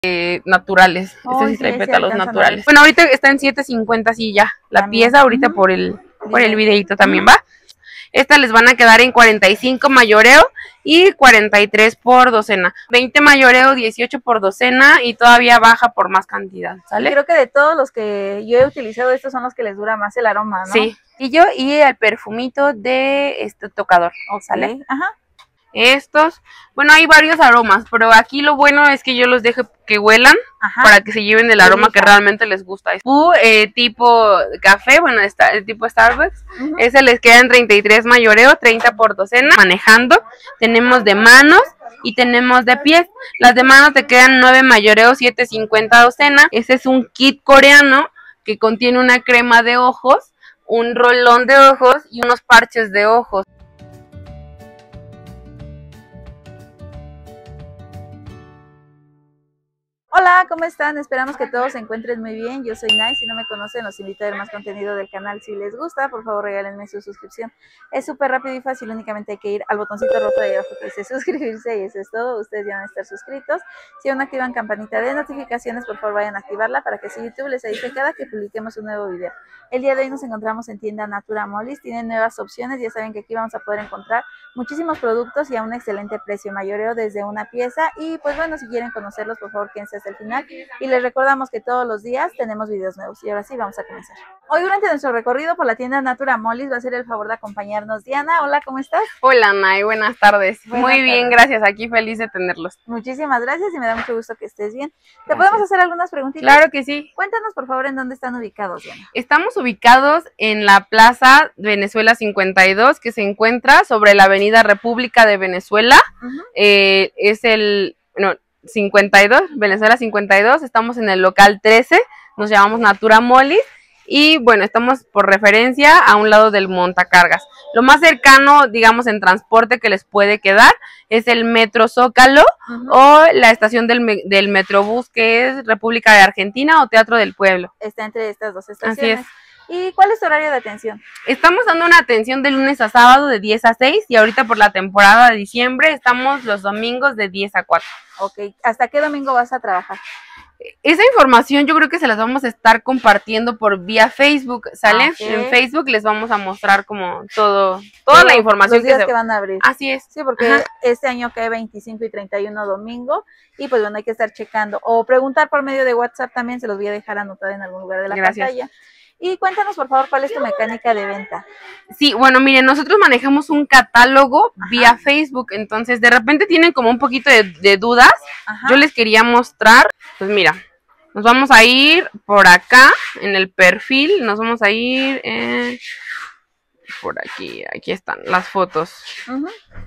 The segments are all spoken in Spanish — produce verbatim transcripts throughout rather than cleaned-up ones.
eh, naturales. Oh, este sí sí, trae sí, pétalos alcanzan naturales. a ver. Bueno, ahorita está en siete cincuenta así ya la También. pieza, ahorita Uh-huh. por el por el Video. videito también va. Estas les van a quedar en cuarenta y cinco mayoreo y cuarenta y tres por docena. veinte mayoreo, dieciocho por docena y todavía baja por más cantidad, ¿sale? Y creo que de todos los que yo he utilizado, estos son los que les dura más el aroma, ¿no? Sí. Y yo y el perfumito de este tocador, ¿sale? Okay. Ajá. Estos, bueno, hay varios aromas, pero aquí lo bueno es que yo los dejo que huelan. Ajá. Para que se lleven el aroma que realmente les gusta. Uh, eh, tipo café, bueno, está, el tipo Starbucks, uh-huh. Ese les queda en treinta y tres mayoreo, treinta por docena. Manejando, tenemos de manos y tenemos de pies. Las de manos te quedan nueve mayoreo, siete cincuenta docena. Ese es un kit coreano que contiene una crema de ojos, un rolón de ojos y unos parches de ojos. Hola, ¿cómo están? Esperamos que todos se encuentren muy bien. Yo soy Nay, si no me conocen los invito a ver más contenido del canal. Si les gusta, por favor regálenme su suscripción. Es súper rápido y fácil, únicamente hay que ir al botoncito rojo de ahí abajo que dice suscribirse y eso es todo. Ustedes ya van a estar suscritos. Si aún activan campanita de notificaciones, por favor vayan a activarla para que si YouTube les avise cada que publiquemos un nuevo video. El día de hoy nos encontramos en tienda Natura Molis, tienen nuevas opciones, ya saben que aquí vamos a poder encontrar muchísimos productos y a un excelente precio, mayoreo desde una pieza. Y pues bueno, si quieren conocerlos, por favor quédense hasta el final y les recordamos que todos los días tenemos videos nuevos. Y ahora sí, vamos a comenzar. Hoy durante nuestro recorrido por la tienda Natura Molis va a ser el favor de acompañarnos Diana. Hola, ¿cómo estás? Hola, Nay, buenas tardes. Buenas Muy tardes. bien, gracias, aquí feliz de tenerlos. Muchísimas gracias y me da mucho gusto que estés bien. ¿Te Gracias. podemos hacer algunas preguntitas? Claro que sí. Cuéntanos por favor en dónde están ubicados, Diana. Estamos ubicados en la Plaza Venezuela cincuenta y dos, que se encuentra sobre la Avenida República de Venezuela. Uh-huh. eh, es el... No, cincuenta y dos, Venezuela cincuenta y dos, estamos en el local trece, nos llamamos Natura Molis y bueno, estamos por referencia a un lado del montacargas. Lo más cercano, digamos, en transporte que les puede quedar es el Metro Zócalo, uh-huh. o la estación del, me del Metrobús, que es República de Argentina o Teatro del Pueblo. Está entre estas dos estaciones. Así es. ¿Y cuál es tu horario de atención? Estamos dando una atención de lunes a sábado de diez a seis y ahorita por la temporada de diciembre estamos los domingos de diez a cuatro. Ok, ¿hasta qué domingo vas a trabajar? Esa información yo creo que se las vamos a estar compartiendo por vía Facebook, ¿sale? Okay. En Facebook les vamos a mostrar como todo, toda Pero la información. Los días que, se... que van a abrir. Así es. Sí, porque Ajá. este año cae veinticinco y treinta y uno domingo y pues bueno, hay que estar checando o preguntar por medio de WhatsApp también, se los voy a dejar anotado en algún lugar de la Gracias. pantalla. Y cuéntanos, por favor, ¿cuál es tu mecánica de venta? Sí, bueno, miren, nosotros manejamos un catálogo Ajá. vía Facebook, entonces de repente tienen como un poquito de, de dudas. Ajá. Yo les quería mostrar, pues mira, nos vamos a ir por acá, en el perfil, nos vamos a ir eh, por aquí, aquí están las fotos. Uh-huh.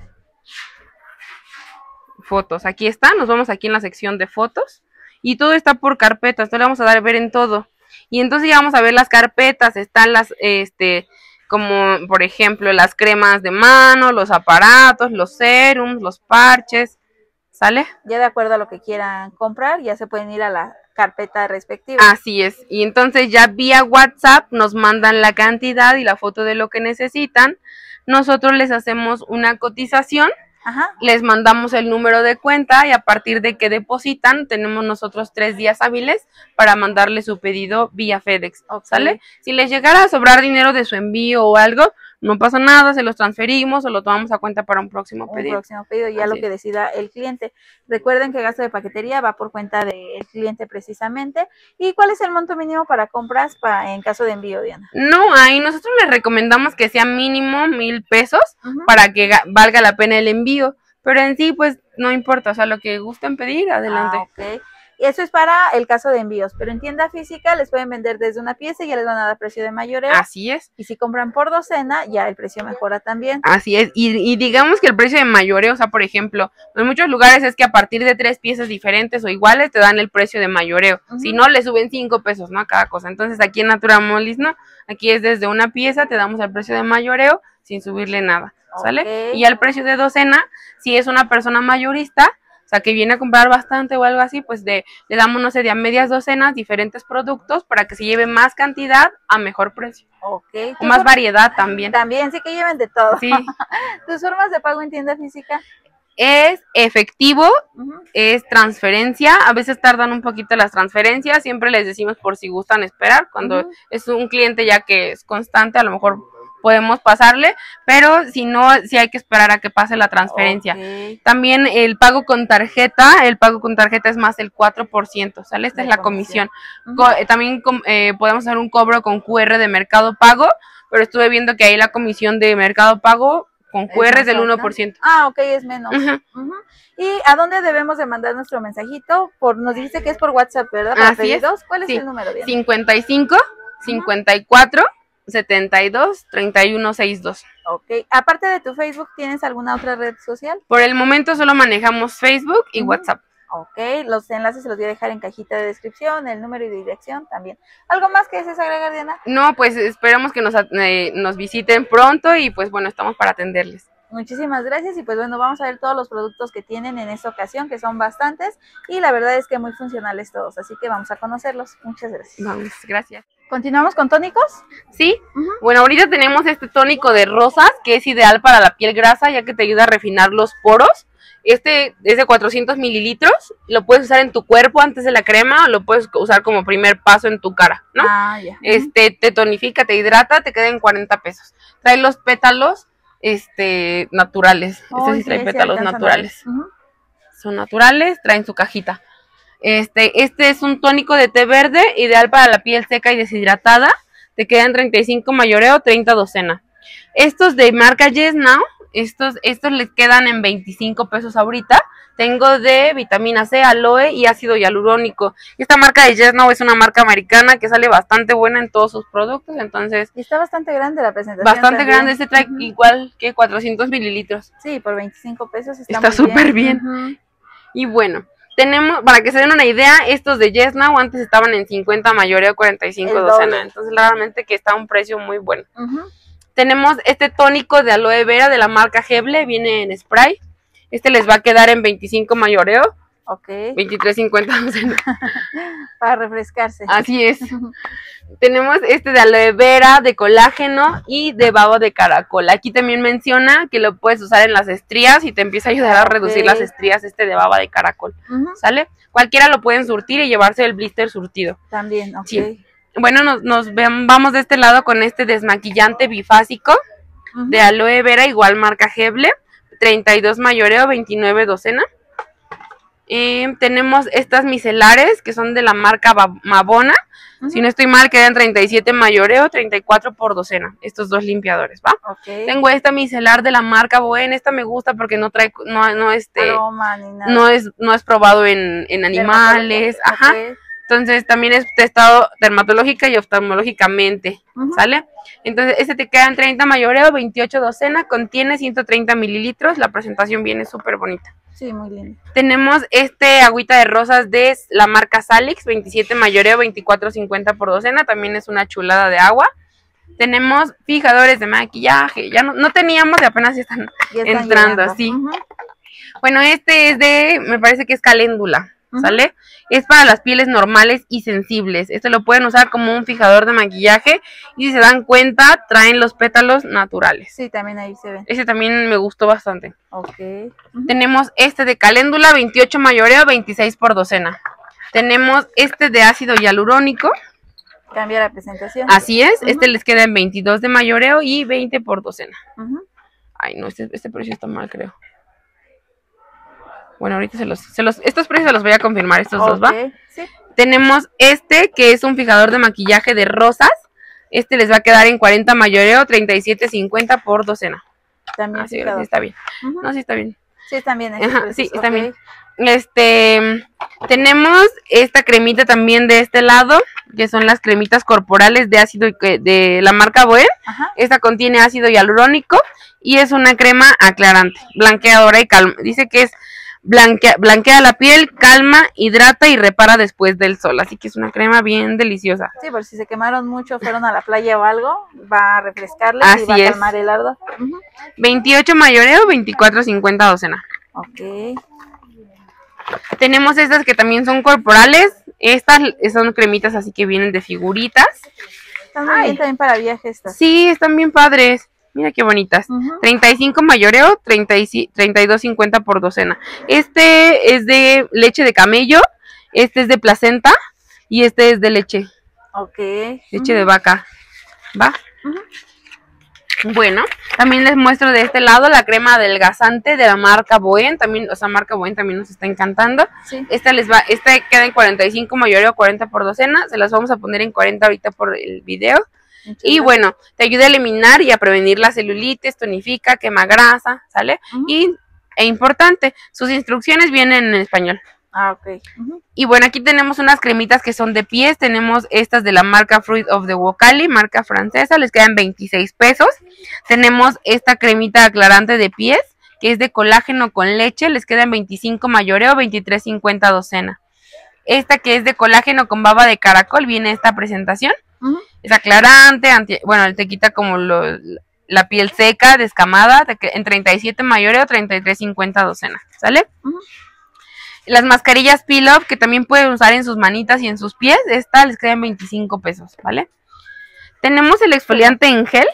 Fotos, aquí están, nos vamos aquí en la sección de fotos y todo está por carpetas, esto le vamos a dar a ver en todo. Y entonces ya vamos a ver las carpetas, están las, este, como por ejemplo las cremas de mano, los aparatos, los serums, los parches, ¿sale? Ya de acuerdo a lo que quieran comprar, ya se pueden ir a la carpeta respectiva. Así es, y entonces ya vía WhatsApp nos mandan la cantidad y la foto de lo que necesitan, nosotros les hacemos una cotización. Ajá. Les mandamos el número de cuenta y a partir de que depositan tenemos nosotros tres días hábiles para mandarle su pedido vía FedEx, okay. ¿Sale? Si les llegara a sobrar dinero de su envío o algo, no pasa nada, se los transferimos o lo tomamos a cuenta para un próximo pedido. Un próximo pedido, ya Así lo que decida el cliente. Recuerden que el gasto de paquetería va por cuenta del cliente precisamente. ¿Y cuál es el monto mínimo para compras para, en caso de envío, Diana? No, ahí nosotros les recomendamos que sea mínimo mil pesos uh-huh. para que valga la pena el envío. Pero en sí, pues, no importa, o sea, lo que gusten pedir, adelante. Ah, ok. Y eso es para el caso de envíos, pero en tienda física les pueden vender desde una pieza y ya les van a dar precio de mayoreo. Así es. Y si compran por docena, ya el precio mejora también. Así es, y, y digamos que el precio de mayoreo, o sea, por ejemplo, en muchos lugares es que a partir de tres piezas diferentes o iguales te dan el precio de mayoreo. Uh-huh. Si no, le suben cinco pesos, ¿no? A cada cosa. Entonces aquí en Natura Molis, ¿no? Aquí es desde una pieza, te damos el precio de mayoreo sin subirle nada, ¿sale? Okay. Y al precio de docena, si es una persona mayorista, o sea, que viene a comprar bastante o algo así, pues de, le damos, no sé, de a medias docenas diferentes productos para que se lleve más cantidad a mejor precio. Ok. O más variedad también. También, sí que lleven de todo. Sí. ¿Tus formas de pago en tienda física? Es efectivo, Ujú. es transferencia, a veces tardan un poquito las transferencias, siempre les decimos por si gustan esperar, cuando Ujú. es un cliente ya que es constante, a lo mejor podemos pasarle, pero si no, sí hay que esperar a que pase la transferencia. Ok. También el pago con tarjeta, el pago con tarjeta es más del cuatro por ciento, ¿sale? Esta De es la comisión. comisión. Ujú. Co- eh, también com- eh, podemos hacer un cobro con Q R de Mercado Pago, pero estuve viendo que ahí la comisión de Mercado Pago con Q R es, más del alta. uno por ciento. Ah, ok, es menos. Ujú. Ujú. ¿Y a dónde debemos de mandar nuestro mensajito? Por, nos dijiste que es por WhatsApp, ¿verdad? Para Así es. pedidos. ¿Cuál es Sí. el número, Diana? cincuenta y cinco, cincuenta y cuatro, setenta y dos, treinta y uno, sesenta y dos. Ok. Aparte de tu Facebook, ¿tienes alguna otra red social? Por el momento solo manejamos Facebook y Ujú. WhatsApp. Ok, los enlaces se los voy a dejar en cajita de descripción, el número y dirección también. ¿Algo más que desees agregar, Diana? No, pues esperamos que nos, eh, nos visiten pronto y pues bueno, estamos para atenderles. Muchísimas gracias y pues bueno, vamos a ver todos los productos que tienen en esta ocasión, que son bastantes y la verdad es que muy funcionales todos, así que vamos a conocerlos. Muchas gracias. Vamos, gracias. ¿Continuamos con tónicos? Sí, Ujú. bueno, ahorita tenemos este tónico de rosas que es ideal para la piel grasa ya que te ayuda a refinar los poros. Este es de cuatrocientos mililitros, lo puedes usar en tu cuerpo antes de la crema o lo puedes usar como primer paso en tu cara, ¿no? Ah, ya. Este, te tonifica, te hidrata, te queda en cuarenta pesos. Trae los pétalos, este, naturales. Oh, este sí sí, trae sí pétalos alcanzan a naturales. ver. Ujú. Son naturales, traen su cajita. Este, este es un tónico de té verde, ideal para la piel seca y deshidratada. Te quedan treinta y cinco mayoreo, treinta docena. Estos de marca Yes Now, estos, estos les quedan en veinticinco pesos ahorita. Tengo de vitamina C, aloe y ácido hialurónico. Esta marca de Yes Now es una marca americana que sale bastante buena en todos sus productos, entonces Y está bastante grande la presentación. bastante también. grande. Este trae Ujú. igual que cuatrocientos mililitros. Sí, por veinticinco pesos está, Está muy súper bien. Ujú. Y bueno, tenemos, para que se den una idea, estos de Yes Now antes estaban en cincuenta mayoreo, cuarenta y cinco El docena. doble. Entonces realmente que está a un precio muy bueno. Ujú. Tenemos este tónico de aloe vera de la marca Heble, viene en spray. Este les va a quedar en veinticinco mayoreo, Ok, veintitrés cincuenta docena. para refrescarse. Así es. Tenemos este de aloe vera, de colágeno y de baba de caracol. Aquí también menciona que lo puedes usar en las estrías y te empieza a ayudar a Ok. reducir las estrías este de baba de caracol. Ujú. ¿Sale? Cualquiera lo pueden surtir y llevarse el blister surtido. También, ok. Sí. Bueno, nos, nos vean- vamos de este lado con este desmaquillante bifásico Ujú. de aloe vera, igual marca Heble, treinta y dos mayoreo, veintinueve docena. Eh, tenemos estas micelares que son de la marca Ba- Mabona. Ujú. Si no estoy mal, quedan treinta y siete mayoreo, treinta y cuatro por docena. Estos dos limpiadores, ¿va? Ok. Tengo esta micelar de la marca Boen. Esta me gusta porque no trae, no, no este, Aroma ni nada. no es, no es probado en, en animales, Dermatológico, ajá. ok. Entonces también es testado dermatológica y oftalmológicamente, Ujú. ¿sale? Entonces este te queda en treinta mayoreo, veintiocho docena, contiene ciento treinta mililitros, la presentación viene súper bonita. Sí, muy lindo. Tenemos este agüita de rosas de la marca Salix, veintisiete mayoreo, veinticuatro cincuenta por docena, también es una chulada de agua. Tenemos fijadores de maquillaje, ya no, no teníamos y apenas están Ya están entrando, llegando. sí. Ujú. Bueno, este es de, me parece que es caléndula, ¿sale? Es para las pieles normales y sensibles. Este lo pueden usar como un fijador de maquillaje y si se dan cuenta, traen los pétalos naturales. Sí, también ahí se ven. Ese también me gustó bastante. Ok. Ujú. Tenemos este de caléndula, veintiocho mayoreo, veintiséis por docena. Tenemos este de ácido hialurónico, Cambia la presentación. así es. Ujú. Este les queda en veintidós de mayoreo y veinte por docena. Ujú. Ay, no, este, este precio está mal, creo. Bueno, ahorita se los, se los, estos precios se los voy a confirmar, estos dos, ¿va? Ok, sí. Tenemos este, que es un fijador de maquillaje de rosas. Este les va a quedar en cuarenta mayoreo, treinta y siete cincuenta por docena. También Ah, sí, fijador. sí está bien. Ujú. No, sí está bien. Sí, también. estos Ajá, precios, sí, está ok. bien. Este, tenemos esta cremita también de este lado, que son las cremitas corporales de ácido y que- de la marca Boen. Ajá. Esta contiene ácido hialurónico y es una crema aclarante, blanqueadora y calma. Dice que es blanquea, blanquea la piel, calma, hidrata y repara después del sol. Así que es una crema bien deliciosa. Sí, por si se quemaron mucho, fueron a la playa o algo, va a refrescarles Así y va a es. calmar el ardor. Ujú. veintiocho mayoreo, veinticuatro cincuenta docena. Ok. Tenemos estas que también son corporales. Estas son cremitas así que vienen de figuritas. Están muy Ay. bien también para viajes estas. Sí, están bien padres. Mira qué bonitas. Ujú. treinta y cinco mayoreo, treinta y dos cincuenta por docena. Este es de leche de camello, este es de placenta y este es de leche. Ok. Leche Ujú. de vaca. ¿Va? Ujú. Bueno, también les muestro de este lado la crema adelgazante de la marca Boen. También, o sea, marca Boen también nos está encantando. Sí. Esta les va, esta queda en cuarenta y cinco mayoreo, cuarenta por docena. Se las vamos a poner en cuarenta ahorita por el video. Muchas Y gracias. bueno, te ayuda a eliminar y a prevenir la celulitis, tonifica, quema grasa, ¿sale? Ujú. Y, e importante, sus instrucciones vienen en español. Ah, ok. Ujú. Y bueno, aquí tenemos unas cremitas que son de pies. Tenemos estas de la marca Fruit of the Wocali, marca francesa, les quedan veintiséis pesos. Tenemos esta cremita aclarante de pies, que es de colágeno con leche, les quedan veinticinco mayoreo, veintitrés cincuenta docena. Esta que es de colágeno con baba de caracol, viene esta presentación. Ujú. Es aclarante, anti, bueno, te quita como lo, la piel seca, descamada, en treinta y siete mayoreo, treinta y tres cincuenta docena, ¿sale? Ujú. Las mascarillas Peel Off, que también pueden usar en sus manitas y en sus pies, esta les quedan veinticinco pesos, ¿vale? Tenemos el exfoliante en gel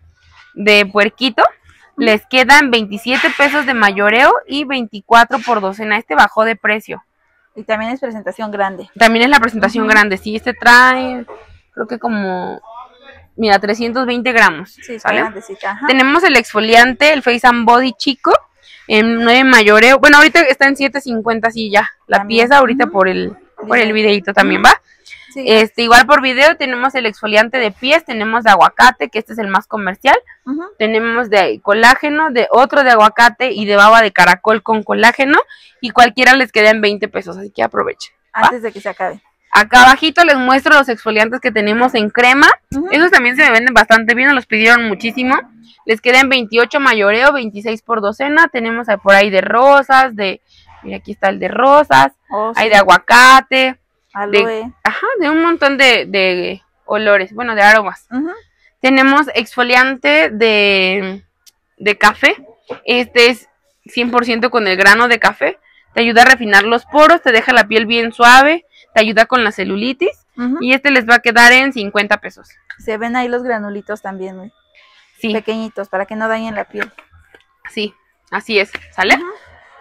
de puerquito, les quedan veintisiete pesos de mayoreo y veinticuatro por docena. Este bajó de precio. Y también es presentación grande. También es la presentación Ujú. grande, sí, este trae, creo que como, mira, trescientos veinte gramos, Sí, está ¿sale? grandecita. Ajá. Tenemos el exfoliante, el Face and Body chico, en nueve mayoreo. Bueno, ahorita está en siete cincuenta, sí, ya. La También. pieza ahorita Ujú. por el por el Video. videito también, Ujú. ¿va? Sí. Este, igual por video tenemos el exfoliante de pies, tenemos de aguacate, que este es el más comercial. Ujú. Tenemos de colágeno, de otro de aguacate y de baba de caracol con colágeno. Y cualquiera les queda en veinte pesos, así que aprovechen. ¿va? Antes de que se acabe. Acá abajito les muestro los exfoliantes que tenemos en crema. Ujú. Esos también se me venden bastante bien, nos los pidieron muchísimo. Les quedan veintiocho mayoreo, veintiséis por docena. Tenemos por ahí de rosas, de... Mira, aquí está el de rosas. Oh, Hay sí. de aguacate. Aloe. De, ajá, de un montón de, de olores, bueno, de aromas. Ujú. Tenemos exfoliante de, de café. Este es cien por ciento con el grano de café. Te ayuda a refinar los poros, te deja la piel bien suave, te ayuda con la celulitis. Ujú. Y este les va a quedar en cincuenta pesos. Se ven ahí los granulitos también, muy Sí, pequeñitos, para que no dañen la piel. sí, así es, ¿sale? Ujú.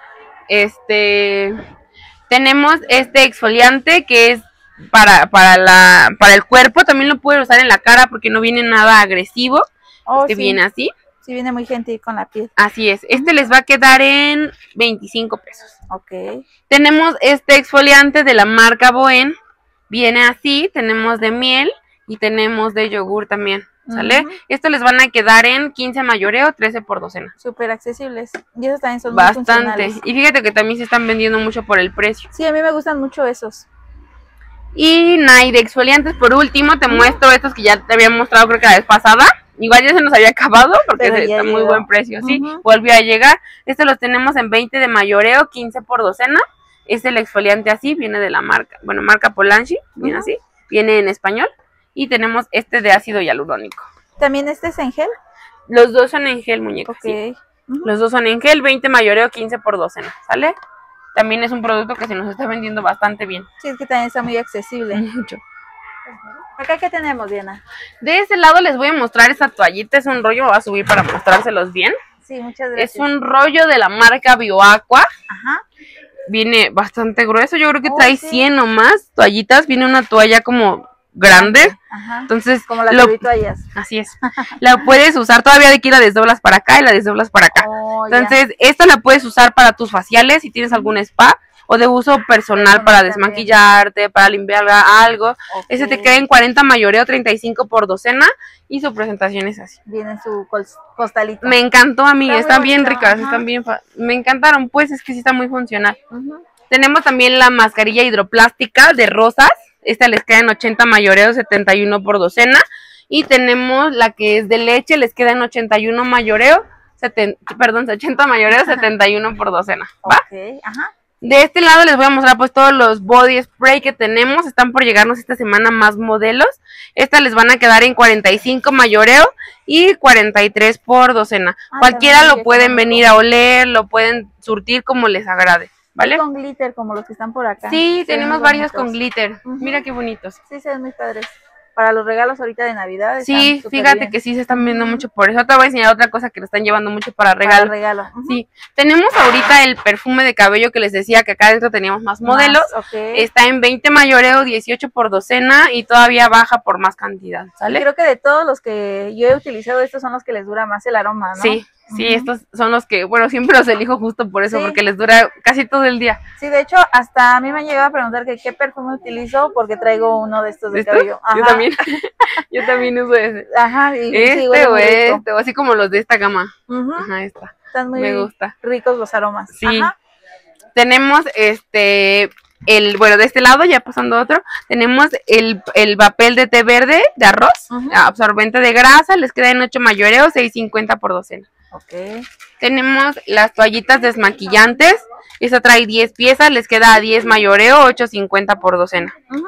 Este, tenemos este exfoliante que es para, para, la, para el cuerpo. También lo pueden usar en la cara porque no viene nada agresivo. Oh, Este sí. viene así. Sí, viene muy gentil con la piel. Así es. Este les va a quedar en veinticinco pesos. Ok. Tenemos este exfoliante de la marca Boen. Viene así. Tenemos de miel y tenemos de yogur también. ¿Sale? Ujú. Estos les van a quedar en quince mayoreo, trece por docena. Súper accesibles. Y esos también son muy Bastante. funcionales. Y fíjate que también se están vendiendo mucho por el precio. Sí, a mí me gustan mucho esos. Y Nai de exfoliantes, por último, te muestro estos que ya te había mostrado creo que la vez pasada. Igual ya se nos había acabado porque Pero se- ya está muy llegó. buen precio, sí. Ujú. Volvió a llegar. Estos los tenemos en veinte de mayoreo, quince por docena. Es el exfoliante así, viene de la marca, bueno, marca Polanyi, viene Ujú. así, viene en español. Y tenemos este de ácido hialurónico. ¿También este es en gel? Los dos son en gel, muñeca. Ok. sí. Ujú. Los dos son en gel, veinte mayoreo, quince por docena, ¿sale? También es un producto que se nos está vendiendo bastante bien. Sí, es que también está muy accesible. Mucho. ¿Acá qué tenemos, Diana? De ese lado les voy a mostrar esta toallita, es un rollo, me voy a subir para mostrárselos bien. Sí, muchas gracias. Es un rollo de la marca BioAqua, Ajá. viene bastante grueso, yo creo que Oh, trae sí. cien o más toallitas, viene una toalla como grande, Ajá. entonces, Como las lo- toallas. así es, la puedes usar, todavía de aquí la desdoblas para acá y la desdoblas para acá. Oh, ya. Entonces, esta la puedes usar para tus faciales si tienes algún spa o de uso personal Personal para también. desmaquillarte, para limpiar algo. Ok. Ese te queda en cuarenta mayoreo, treinta y cinco por docena y su presentación es así. Viene en su col- costalito. Me encantó a mí, Está muy están bien bonito, ricas, ajá. están bien, fa- me encantaron, pues es que sí está muy funcional. Ujú. Tenemos también la mascarilla hidroplástica de rosas, esta les queda en ochenta mayoreo, setenta y uno por docena. Y tenemos la que es de leche, les queda en ochenta y uno mayoreo, seten- perdón, ochenta mayoreo, setenta y uno por docena, ¿va? Ok, ajá. De este lado les voy a mostrar pues todos los body spray que tenemos, están por llegarnos esta semana más modelos. Estas les van a quedar en cuarenta y cinco mayoreo y cuarenta y tres por docena. Ah, Cualquiera también lo ya pueden tenemos. venir a oler, lo pueden surtir como les agrade, ¿vale? Con glitter, como los que están por acá. Sí, Se ven tenemos muy varios bonitos. con glitter. Ujú. Mira qué bonitos. Sí, se ven muy padres. para los regalos ahorita de Navidad. Sí, fíjate bien. Que sí se están viendo mucho por eso. Te voy a enseñar otra cosa que lo están llevando mucho para regalo. Para regalo. Uh-huh. Sí, tenemos ahorita el perfume de cabello que les decía que acá adentro teníamos más modelos. Más, okay. Está en veinte mayoreo, dieciocho por docena y todavía baja por más cantidad, ¿sale? Y creo que de todos los que yo he utilizado, estos son los que les dura más el aroma, ¿no? Sí. Sí, uh-huh. Estos son los que, bueno, siempre los elijo justo por eso, sí. Porque les dura casi todo el día. Sí, de hecho, hasta a mí me han llegado a preguntar que qué perfume utilizo porque traigo uno de estos de ¿Esto? cabello. Ajá. Yo también, yo también uso ese. Ajá, y este sí, o este, o así como los de esta gama. Uh-huh. Ajá, esta. Están muy me gusta. ricos los aromas. Sí. Ajá. Tenemos este... El, bueno, de este lado, ya pasando a otro, tenemos el, el papel de té verde de arroz, uh-huh. Absorbente de grasa, les queda en ocho mayoreo, seis cincuenta por docena. Okay. Tenemos las toallitas desmaquillantes, esta trae diez piezas, les queda a diez mayoreo, ocho cincuenta por docena. Uh-huh.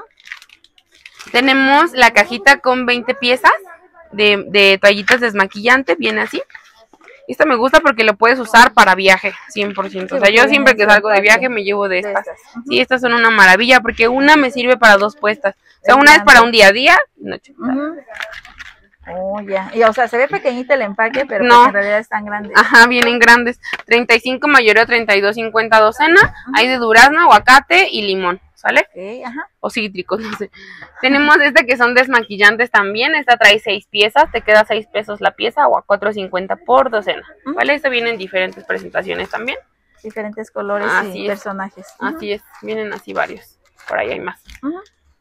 Tenemos la cajita con veinte piezas de, de toallitas desmaquillante, viene así. Esta me gusta porque lo puedes usar para viaje, cien por ciento. Sí, o sea, yo siempre que salgo de viaje me llevo de estas. Uh-huh. Sí, estas son una maravilla porque una me sirve para dos puestas. O sea, una es para un día a día. Noche. Uh-huh. Oh, ya. Y, o sea, se ve pequeñito el empaque, pero no. Pues en realidad están grandes. Ajá, vienen grandes. treinta y cinco mayoreo, treinta y dos cincuenta docena. Uh-huh. Hay de durazno, aguacate y limón, ¿sale? Okay, ajá. O cítricos, no sé. Tenemos esta que son desmaquillantes también. Esta trae seis piezas, te queda seis pesos la pieza o a cuatro cincuenta por docena. Uh-huh. ¿Vale? Esta viene en diferentes presentaciones también. Diferentes colores así y es. personajes. Uh-huh. Así es, vienen así varios. Por ahí hay más. Uh-huh.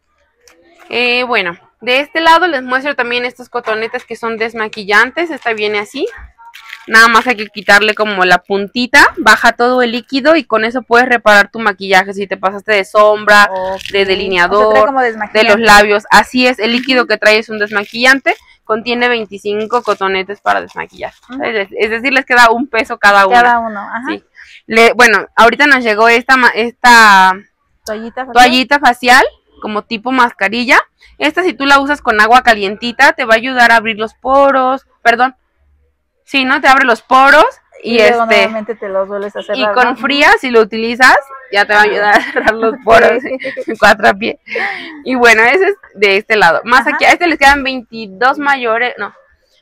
Eh, bueno, de este lado les muestro también estos cotonetes que son desmaquillantes. Esta viene así. Nada más hay que quitarle como la puntita, baja todo el líquido y con eso puedes reparar tu maquillaje. Si te pasaste de sombra, okay. de delineador, o sea, de los labios. Así es, el líquido que trae es un desmaquillante. Contiene veinticinco cotonetes para desmaquillar. Uh-huh. es, es decir, les queda un peso cada uno. Cada uno, ajá. Sí. Le, bueno, ahorita nos llegó esta, esta toallita facial. toallita facial como tipo mascarilla. Esta, si tú la usas con agua calientita, te va a ayudar a abrir los poros. Perdón. Sí, ¿no? Te abre los poros y, y luego este nuevamente te los vuelves a cerrar, y con ¿no? fría, si lo utilizas, ya te va a ayudar a cerrar los poros en cuatro a pie. Y bueno, ese es de este lado. Más Ajá. aquí, a este les quedan veintidós mayores, no,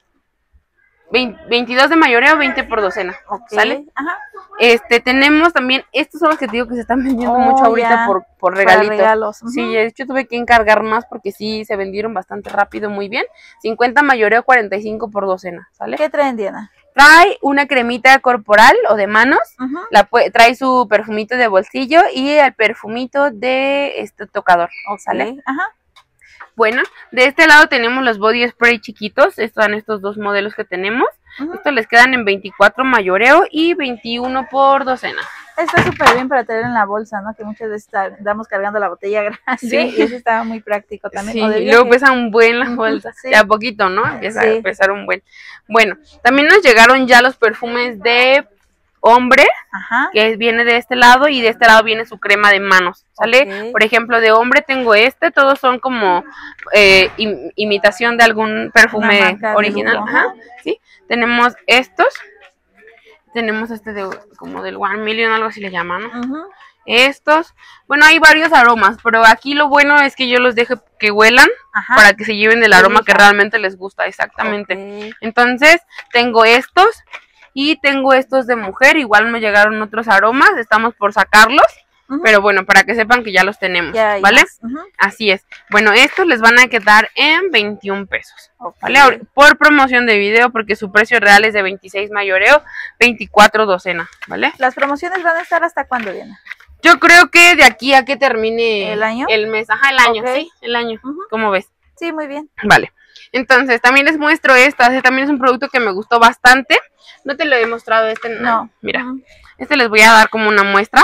veinte, veintidós de mayoreo, veinte por docena, okay. ¿Sale? Ajá. Este, tenemos también, estos son los que te digo que se están vendiendo oh, mucho ahorita por, por regalitos. regalos. Uh-huh. Sí, de hecho tuve que encargar más porque sí se vendieron bastante rápido, muy bien. cincuenta mayoreo, cuarenta y cinco por docena, ¿sale? ¿Qué traen, Diana? Trae una cremita corporal o de manos, uh-huh. la trae su perfumito de bolsillo y el perfumito de este tocador, ¿sale? Okay. Ajá. Bueno, de este lado tenemos los body spray chiquitos, están estos dos modelos que tenemos. Uh-huh. Estos les quedan en veinticuatro mayoreo y veintiuno por docena. Está súper bien para tener en la bolsa, ¿no? Que muchas veces andamos cargando la botella grande. Sí. Y eso estaba muy práctico también. Sí, y luego pesa un buen la bolsa. Sí. De a poquito, ¿no? Empieza sí. a pesar un buen. Bueno, también nos llegaron ya los perfumes de hombre, Ajá. que viene de este lado y de este lado viene su crema de manos, ¿sale? Okay. Por ejemplo, de hombre tengo este, todos son como eh, im imitación de algún perfume original, de Ajá. ¿Sí? Tenemos estos, tenemos este de como del One Million, algo así le llaman, ¿no? Uh-huh. Estos, bueno, hay varios aromas, pero aquí lo bueno es que yo los dejo que huelan Ajá. para que se lleven el aroma que realmente les gusta, exactamente. Okay. Entonces, tengo estos. Y tengo estos de mujer, igual me llegaron otros aromas, estamos por sacarlos, uh-huh. pero bueno, para que sepan que ya los tenemos, ya, ¿vale? Uh-huh. Así es. Bueno, estos les van a quedar en veintiún pesos, okay. ¿vale? Por promoción de video, porque su precio real es de veintiséis mayoreo, veinticuatro docena, ¿vale? ¿Las promociones van a estar hasta cuándo, Diana? Yo creo que de aquí a que termine el año, el mes, ajá, el año, okay. sí, el año, uh-huh. ¿cómo ves? Sí, muy bien. Vale. Entonces, también les muestro esta, este también es un producto que me gustó bastante. No te lo he mostrado este, no. no. Mira, uh-huh. este les voy a dar como una muestra.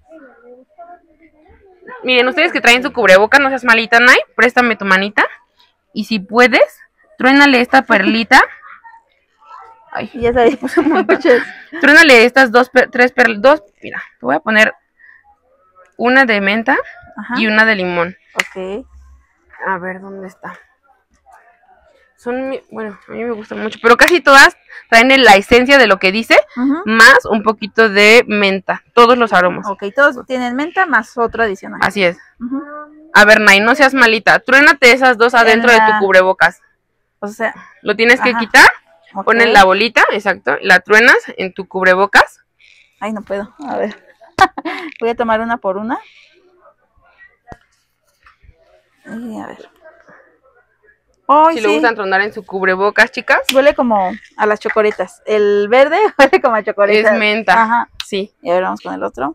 Miren, ustedes que traen su cubreboca, no seas malita, Nay, préstame tu manita. Y si puedes, truénale esta perlita. Ay, ya sabes. Truénale estas dos, tres perlas, dos, mira, te voy a poner una de menta Ajá. y una de limón. Ok. A ver, ¿dónde está? son, bueno, a mí me gustan mucho, pero casi todas traen la esencia de lo que dice, uh-huh. más un poquito de menta, todos los aromas. Ok, todos tienen menta más otro adicional. Así es. Uh-huh. A ver, Nay, no seas malita, truénate esas dos adentro la... de tu cubrebocas. O sea, lo tienes que ajá. quitar, okay. pones la bolita, exacto, la truenas en tu cubrebocas. Ay, no puedo, a ver, voy a tomar una por una. Y a ver. Oh, si sí. le gustan tronar en su cubrebocas, chicas. Huele como a las chocoretas. El verde huele como a chocoretas. Es menta. Ajá. Sí. Y ahora vamos con el otro.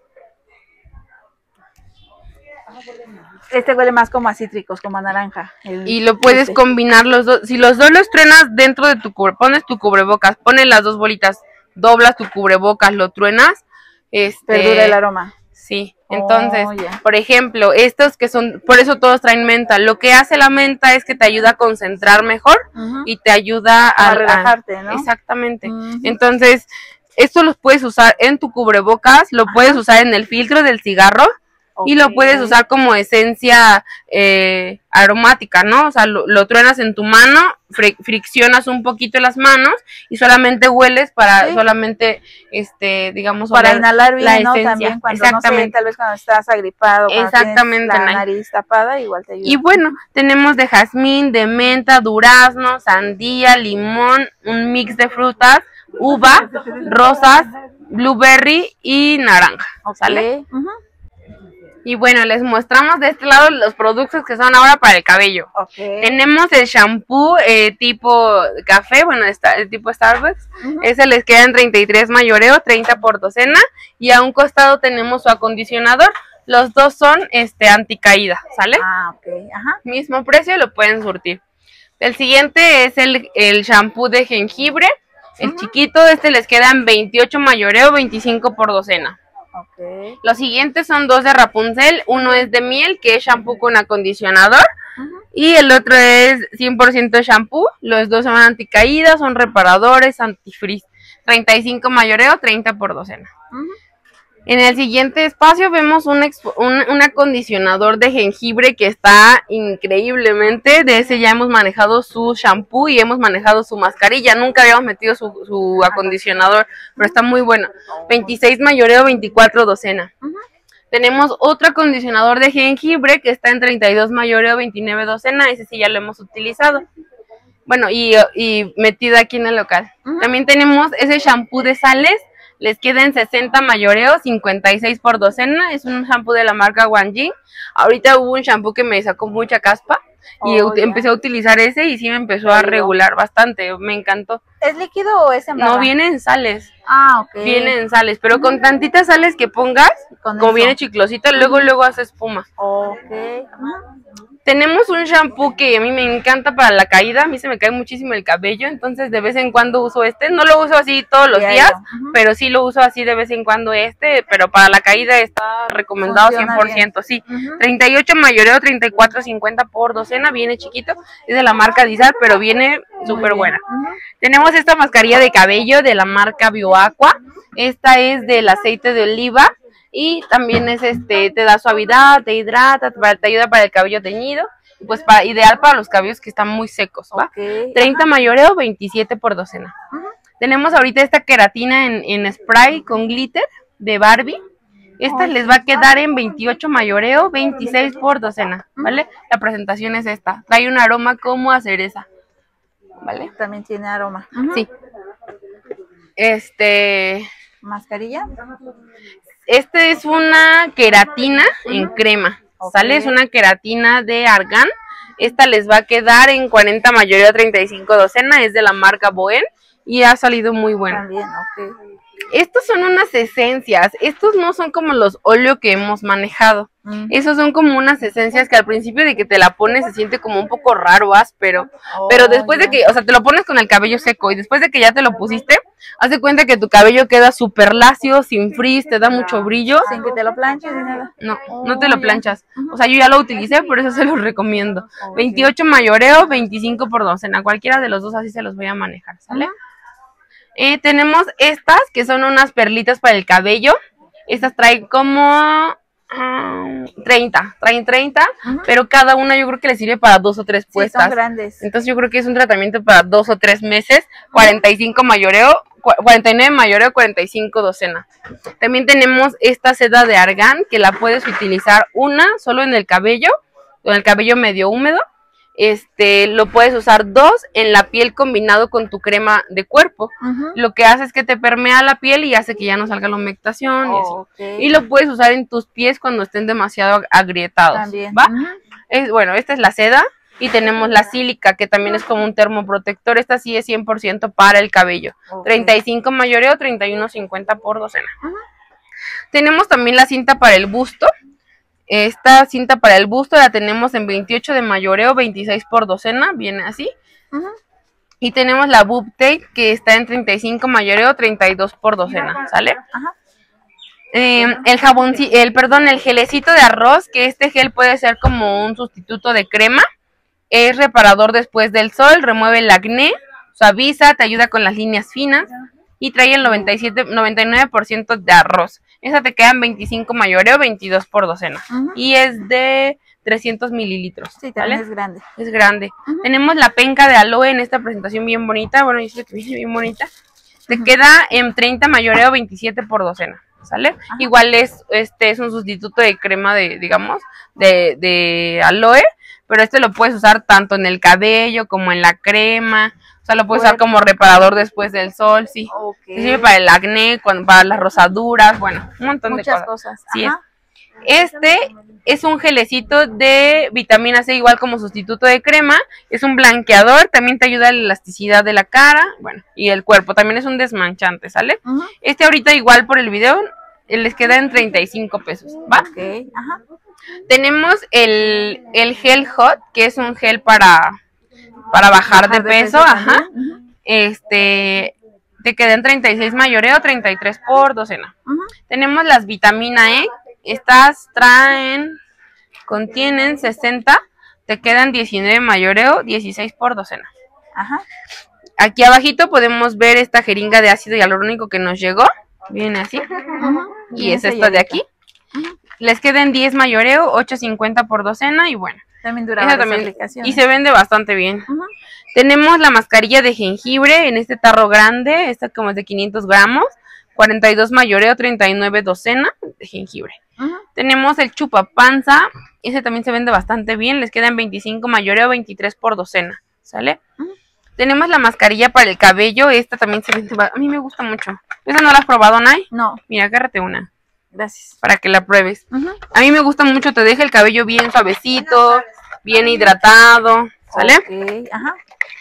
Este huele más como a cítricos, como a naranja. El, y lo puedes este. combinar los dos. Si los dos los truenas dentro de tu cubre, pones tu cubrebocas, pones las dos bolitas, doblas tu cubrebocas, lo truenas. Este, perdura el aroma. Sí, entonces, oh, yeah. por ejemplo, estos que son, por eso todos traen menta, lo que hace la menta es que te ayuda a concentrar mejor uh-huh. y te ayuda a, a relajarte, ¿no? Exactamente, uh-huh. entonces, esto los puedes usar en tu cubrebocas, lo uh-huh. puedes usar en el filtro del cigarro, okay. y lo puedes usar como esencia eh, aromática, ¿no? O sea, lo, lo truenas en tu mano, fri friccionas un poquito las manos y solamente hueles para, sí. solamente, este, digamos, para inhalar bien, ¿no? También cuando, no sé, tal vez cuando estás agripado, cuando exactamente, tienes la nariz tapada, igual te ayuda. Y bueno, tenemos de jazmín, de menta, durazno, sandía, limón, un mix de frutas, uva, rosas, blueberry y naranja, okay. ¿sale? Uh-huh. Y bueno, les mostramos de este lado los productos que son ahora para el cabello. Okay. Tenemos el shampoo eh, tipo café, bueno, está, el tipo Starbucks. Uh-huh. Ese les queda en treinta y tres mayoreo, treinta por docena. Y a un costado tenemos su acondicionador. Los dos son este anticaída, ¿sale? Ah, ok. Ajá. Mismo precio, lo pueden surtir. El siguiente es el, el shampoo de jengibre. El uh-huh. chiquito, este les queda en veintiocho mayoreo, veinticinco por docena. Okay. Los siguientes son dos de Rapunzel, uno es de miel, que es shampoo con acondicionador, uh-huh. y el otro es cien por ciento shampoo, los dos son anticaídas, son reparadores, antifrizz, treinta y cinco mayoreo, treinta por docena. Uh-huh. En el siguiente espacio vemos un, un, un acondicionador de jengibre que está increíblemente, de ese ya hemos manejado su shampoo y hemos manejado su mascarilla, nunca habíamos metido su, su acondicionador, pero está muy bueno, veintiséis mayoreo, veinticuatro docena. Uh-huh. Tenemos otro acondicionador de jengibre que está en treinta y dos mayoreo, veintinueve docena, ese sí ya lo hemos utilizado. Bueno, y, y metido aquí en el local. Uh-huh. También tenemos ese shampoo de sales. Les queda en sesenta mayoreo, cincuenta y seis por docena. Es un shampoo de la marca Wanjing. Ahorita hubo un shampoo que me sacó mucha caspa. Y oh, empecé a utilizar ese y sí me empezó a regular bastante. Me encantó. ¿Es líquido o es en barra? No, viene en sales. Ah, ok. Viene en sales, pero con tantitas sales que pongas, con como eso. Viene chiclosita, luego luego hace espuma. Ok. Tenemos un shampoo que a mí me encanta para la caída, a mí se me cae muchísimo el cabello, entonces de vez en cuando uso este, no lo uso así todos los días, uh-huh. pero sí lo uso así de vez en cuando este, pero para la caída está recomendado funciona cien por ciento, bien. Sí, uh-huh. treinta y ocho mayoreo, treinta y cuatro cincuenta por docena, viene chiquito, es de la marca Dizar, pero viene súper buena. Uh-huh. Tenemos esta mascarilla de cabello de la marca Bioaqua, esta es del aceite de oliva, y también es este, te da suavidad, te hidrata, te, te ayuda para el cabello teñido, pues para, ideal para los cabellos que están muy secos, ¿va? Okay. treinta mayoreo, veintisiete por docena. Uh-huh. Tenemos ahorita esta queratina en, en spray con glitter de Barbie. Esta oh, les va a quedar en veintiocho mayoreo, veintiséis por docena, ¿vale? Uh-huh. La presentación es esta. Trae un aroma como a cereza, ¿vale? También tiene aroma. Uh-huh. Sí. Este... ¿Mascarilla? Este es una queratina en crema, okay. ¿Sale? Es una queratina de argán. Esta les va a quedar en cuarenta mayoreo, treinta y cinco docena, es de la marca Boen y ha salido muy buena. También, ok. Estos son unas esencias, estos no son como los óleos que hemos manejado. Mm. Esos son como unas esencias que al principio de que te la pones se siente como un poco raro, áspero, oh, pero después yeah. de que, o sea, te lo pones con el cabello seco y después de que ya te lo pusiste, haz de cuenta que tu cabello queda súper lacio, sin frizz, te da mucho brillo. Sin que te lo planches ni nada. No, oh, no te lo planchas. Yeah. O sea, yo ya lo utilicé, por eso se los recomiendo. Oh, veintiocho mayoreo, veinticinco por docena, cualquiera de los dos así se los voy a manejar, ¿sale? Uh-huh. Eh, tenemos estas que son unas perlitas para el cabello. Estas traen como... um, treinta, traen treinta, Ujú. pero cada una yo creo que le sirve para dos o tres Sí, puestas. son grandes. Entonces yo creo que es un tratamiento para dos o tres meses, cuarenta y cinco mayoreo, cuarenta y nueve mayoreo, cuarenta y cinco docena. También tenemos esta seda de argán que la puedes utilizar una solo en el cabello, con el cabello medio húmedo. Este, lo puedes usar dos en la piel combinado con tu crema de cuerpo. Ujú. Lo que hace es que te permea la piel y hace que ya no salga la humectación y así. Ok. Y lo puedes usar en tus pies cuando estén demasiado agrietados. También. ¿Va? Ujú. Es, bueno, esta es la seda y tenemos la sílica que también es como un termoprotector. Esta sí es cien por ciento para el cabello. Ok. treinta y cinco mayoreo, treinta y uno cincuenta por docena. Ujú. Tenemos también la cinta para el busto. Esta cinta para el busto la tenemos en veintiocho de mayoreo, veintiséis por docena, viene así. Ujú. Y tenemos la boob tape que está en treinta y cinco mayoreo, treinta y dos por docena, ¿sale? Ajá. Eh, el jabón, el perdón, el gelecito de arroz, que este gel puede ser como un sustituto de crema. Es reparador después del sol, remueve el acné, suaviza, te ayuda con las líneas finas y trae el noventa y siete, noventa y nueve por ciento de arroz. Esa te quedan veinticinco mayoreo, veintidós por docena. Ujú. Y es de trescientos mililitros. Sí, también ¿vale? es grande. Es grande. Ujú. Tenemos la penca de aloe en esta presentación bien bonita. Bueno, dice que viene bien bonita. Te Ujú. queda en treinta mayoreo, veintisiete por docena. ¿Sale? Ajá. Igual es, este es un sustituto de crema de, digamos, de, de aloe. Pero este lo puedes usar tanto en el cabello como en la crema. O sea, lo puedes usar como reparador después del sol, sí. Ok. Te sirve para el acné, cuando- para las rosaduras, bueno, un montón Muchas de cosas. cosas. Sí, Ajá. Este es un gelecito de vitamina C, igual como sustituto de crema. Es un blanqueador, también te ayuda a la elasticidad de la cara, bueno, y el cuerpo. También es un desmanchante, ¿sale? Ujú. Este ahorita igual por el video eh, les queda en treinta y cinco pesos, ¿va? Ok. Ajá. Tenemos el, el gel hot, que es un gel para, para bajar, de peso, ajá. también. Ujú. Este, te queda en treinta y seis mayoreo, treinta y tres por docena. Ujú. Tenemos las vitamina E, estas traen, contienen sesenta, te quedan diecinueve mayoreo, dieciséis por docena. Ajá. Aquí abajito podemos ver esta jeringa de ácido hialurónico que nos llegó, viene así, Ujú. y Bien es esta de selladita. aquí. Ujú. Les quedan diez mayoreo, ocho cincuenta por docena y bueno, También dura esa varias también, aplicaciones. y se vende bastante bien. Ujú. Tenemos la mascarilla de jengibre en este tarro grande, esta como es de quinientos gramos, cuarenta y dos mayoreo, treinta y nueve docena de jengibre. Ujú. Tenemos el chupapanza, ese también se vende bastante bien, les quedan veinticinco mayoreo, veintitrés por docena, ¿sale? Ujú. Tenemos la mascarilla para el cabello, esta también se vende, ba- a mí me gusta mucho. ¿Esa no la has probado, Nay? No, Mira, agárrate una gracias. para que la pruebes. Ujú. A mí me gusta mucho, te deja el cabello bien suavecito, bien hidratado, ¿sale? Ok. Ajá.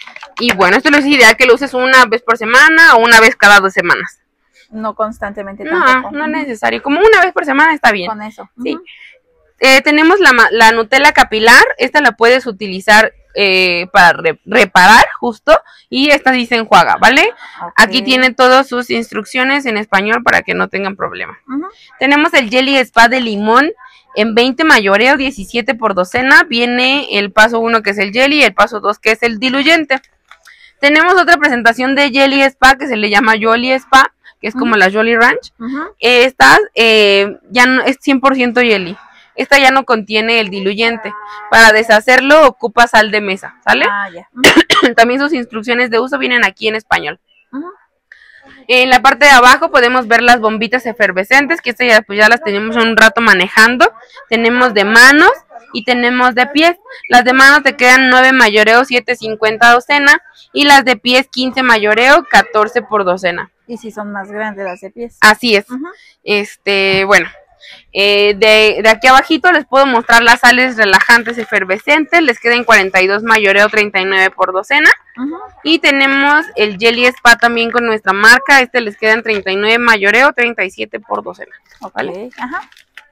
Y bueno, esto es ideal que lo uses una vez por semana o una vez cada dos semanas. No constantemente No, tampoco. no es Ujú. necesario. Como una vez por semana está bien. Con eso. Sí. Ujú. Eh, tenemos la, ma- la Nutella capilar. Esta la puedes utilizar eh, para re- reparar justo. Y esta sí se enjuaga, ¿vale? Ok. Aquí tiene todas sus instrucciones en español para que no tengan problema. Ujú. Tenemos el Jelly Spa de limón en veinte mayoreo, diecisiete por docena. Viene el paso uno que es el jelly y el paso dos que es el diluyente. Tenemos otra presentación de Jelly Spa que se le llama Jolly Spa, que es como Ujú. la Jolly Ranch. Ujú. Esta eh, ya no, es cien por ciento jelly. Esta ya no contiene el diluyente. Para deshacerlo ocupa sal de mesa, ¿sale? Ah, ya. Ujú. También sus instrucciones de uso vienen aquí en español. Ujú. En la parte de abajo podemos ver las bombitas efervescentes, que estas ya, pues ya las tenemos un rato manejando. Tenemos de manos y tenemos de pies. Las de manos te quedan nueve mayoreo, siete cincuenta docena. Y las de pies quince mayoreo, catorce por docena. Y si son más grandes las de pies. Así es. Ujú. Este, bueno. Eh, de, de aquí abajito les puedo mostrar las sales relajantes efervescentes. Les quedan cuarenta y dos mayoreo, treinta y nueve por docena. Ujú. Y tenemos el Jelly Spa también con nuestra marca. Este les quedan treinta y nueve mayoreo, treinta y siete por docena. Ok. ¿Vale? Ajá.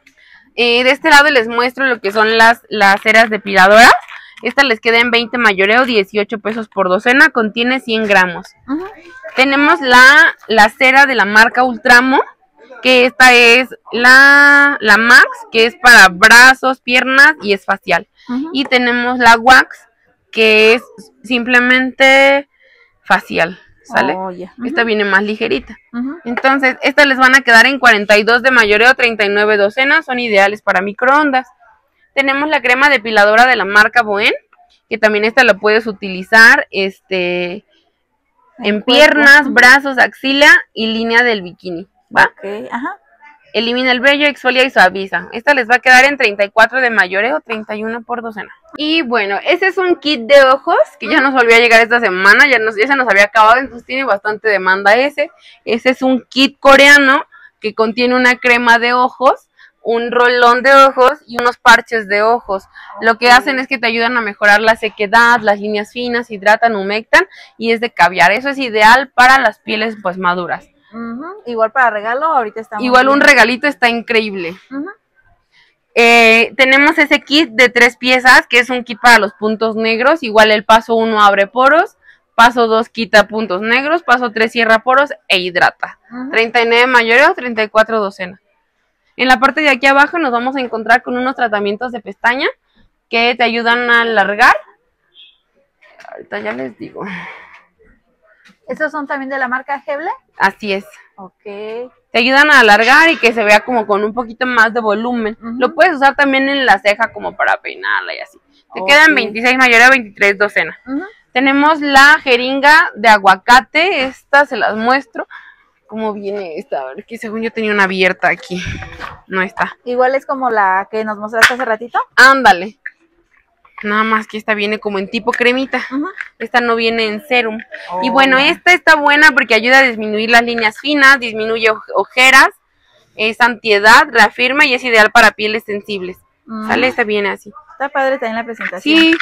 Eh, de este lado les muestro lo que son las, las ceras depiladoras. Esta les queda en veinte mayoreo, dieciocho pesos por docena. Contiene cien gramos. Ujú. Tenemos la, la cera de la marca Ultramo, que esta es la, la Max, que es para brazos, piernas y es facial. Ujú. Y tenemos la Wax, que es simplemente facial. ¿sale? Oh, yeah. Uh-huh. Esta viene más ligerita. Uh-huh. Entonces, estas les van a quedar en cuarenta y dos de mayoreo, treinta y nueve docenas, son ideales para microondas. Tenemos la crema depiladora de la marca Boen, que también esta la puedes utilizar este en, en piernas, uh-huh. brazos, axila y línea del bikini, ¿va? Okay. Ajá. Elimina el vello, exfolia y suaviza. Esta les va a quedar en treinta y cuatro de mayoreo, treinta y uno por docena. Y bueno, este es un kit de ojos que ya nos volvió a llegar esta semana, ya, nos, ya se nos había acabado, entonces tiene bastante demanda ese. Ese es un kit coreano que contiene una crema de ojos, un rolón de ojos y unos parches de ojos. Okay. Lo que hacen es que te ayudan a mejorar la sequedad, las líneas finas, hidratan, humectan y es de caviar. Eso es ideal para las pieles pues maduras. Uh-huh. Igual para regalo, ahorita está muy Igual bien. Un regalito está increíble. Uh-huh. eh, tenemos ese kit de tres piezas, que es un kit para los puntos negros. Igual el paso uno abre poros, paso dos quita puntos negros, paso tres cierra poros e hidrata. Uh-huh. treinta y nueve mayoreo, treinta y cuatro docena. En la parte de aquí abajo nos vamos a encontrar con unos tratamientos de pestaña que te ayudan a alargar. Ahorita ya les digo. ¿Estos son también de la marca Heble? Así es. Ok. Te ayudan a alargar y que se vea como con un poquito más de volumen. Uh-huh. Lo puedes usar también en la ceja como para peinarla y así. Te okay. quedan veintiséis mayoreo, veintitrés docena. Uh-huh. Tenemos la jeringa de aguacate. Esta se las muestro. ¿Cómo viene esta? A ver, que según yo tenía una abierta aquí. No está. Igual es como la que nos mostraste hace ratito. Ándale. Nada más que esta viene como en tipo cremita. Uh-huh. Esta no viene en serum. Oh, y bueno, yeah. esta está buena porque ayuda a disminuir las líneas finas, disminuye ojeras, es antiedad, reafirma y es ideal para pieles sensibles. Uh-huh. ¿Sale? Esta viene así. Está padre también la presentación. Sí.